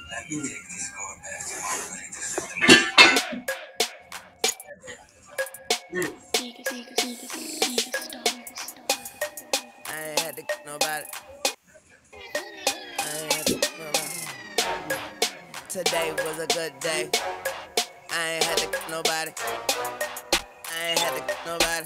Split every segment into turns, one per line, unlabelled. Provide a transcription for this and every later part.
Let me take this car back to my
I ain't had to nobody. I ain't had to nobody. Today was a good day. I ain't had to nobody. I ain't had to nobody.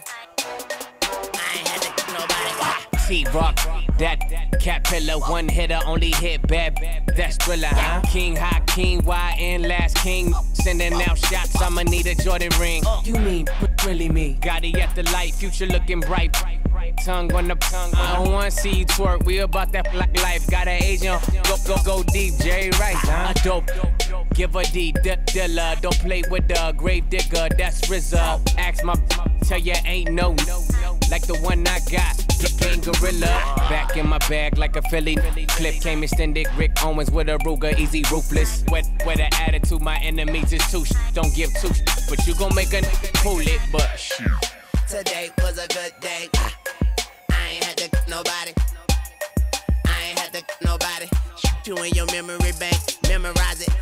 I ain't had to nobody.
T-Rock, that cat pillar, one hitter, only hit bad. That's Thriller, huh? King, high king, YN, last king. Sending out shots, I'ma need a Jordan ring. You mean, really me? Gotti at the light, future looking bright. Tongue on the tongue, I don't wanna see you twerk. We about that black life. Got an agent, go deep, Jerry Rice, huh? A dope, give a D, dealer. Don't play with the grave digger, that's RZA. Ask my, tell ya ain't no, like the one I got. Gang gorilla, back in my bag like a Philly clip. Came extended, Rick Owens with a Ruger, easy ruthless. With an attitude, my enemies is too don't give two but you gon' make a pull it, but shoot.
Today was a good day. I ain't had to nobody. I ain't had to nobody. Shoot you in your memory bank, memorize it.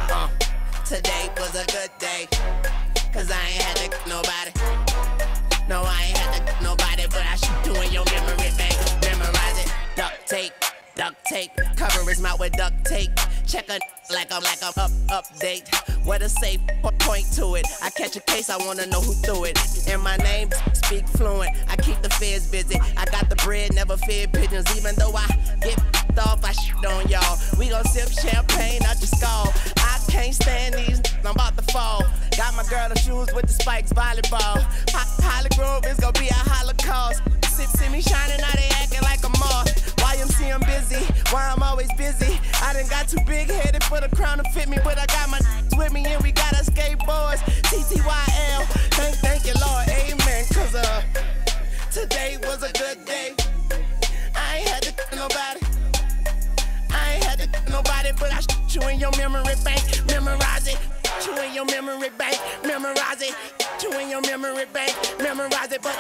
Today was a good day, cause I ain't had to nobody. No, I ain't had to nobody, but I shoot you in your memory bank, memorize it. Duct tape, cover his mouth with duct tape. Check a like I'm update. What a safe point to it. I catch a case, I wanna know who threw it. And my name speak fluent. I keep the feds busy. I got the bread, never fed pigeons. Even though I get off, I shit on y'all. We gon' sip champagne out your skull. I can't stand these, I'm about to fall. Got my girl in shoes with the spikes, volleyball. Holly Grove is gon' be a holocaust. See me shining, now they acting like a moth. YMC, I'm busy, why I'm always busy. I done got too big-headed for the crown to fit me, but I got my with me and we got our skateboards. TTYL, thank you, Lord, amen. Cause today was a good day. I ain't had to nobody. I ain't had to nobody, but I shoot you in your memory bank, memorize it. You in your memory bank, memorize it. You in your memory bank, memorize it. But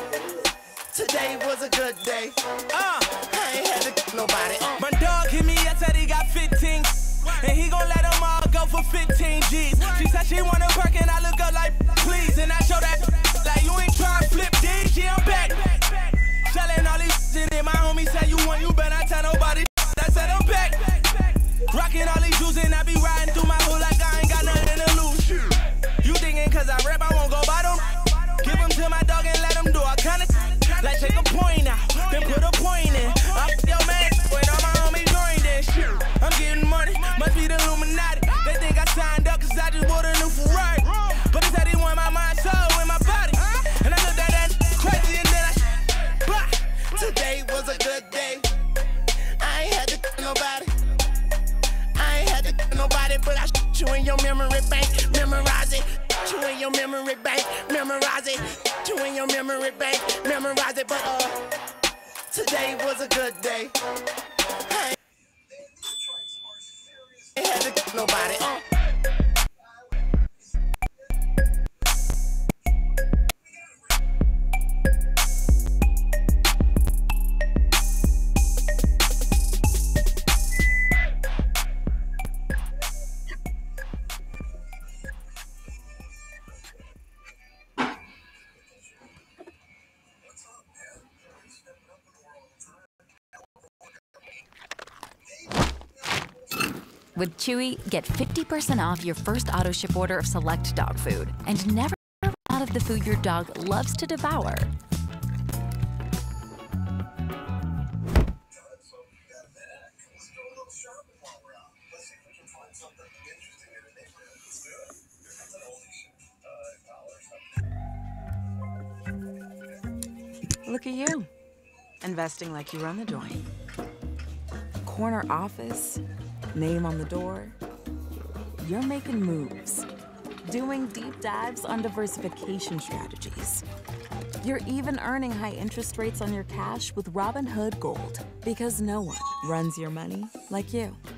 today was a good day. I ain't had to nobody.
My dog hit me, I said he got 15. And he gon' let them all go for 15 G's. She said she wanna work and I look up like, please. And I show that like you ain't tryna flip D's. Yeah, I'm back. Selling all these shit and my homie said you want, you better tell nobody. I said I'm back. Rocking all these juice and I be riding through my hood like I ain't got nothing to lose. You thinking cause I rap I won't go bottom? Give them to my dog and let them do all kind of like take a point out, then put a point in. I'm your man, when all my homies joined in. I'm getting money, must be the Illuminati. They think I signed up cause I just bought a new Ferrari. But they said they want my mind, soul, and my body. And I looked at that crazy and then I
Today was a good day. I ain't had to nobody. I ain't had to nobody, but I shoot you in your memory bank, memorize it. You in your memory bank, memorize it. You in your memory bank, memorize it. But today was a good day. I ain't had to nobody.
With Chewy, get 50% off your first auto-ship order of select dog food and never run out of the food your dog loves to devour.
Look at you, investing like you run the joint. Corner office, name on the door. You're making moves, doing deep dives on diversification strategies. You're even earning high interest rates on your cash with Robinhood Gold, because no one runs your money like you.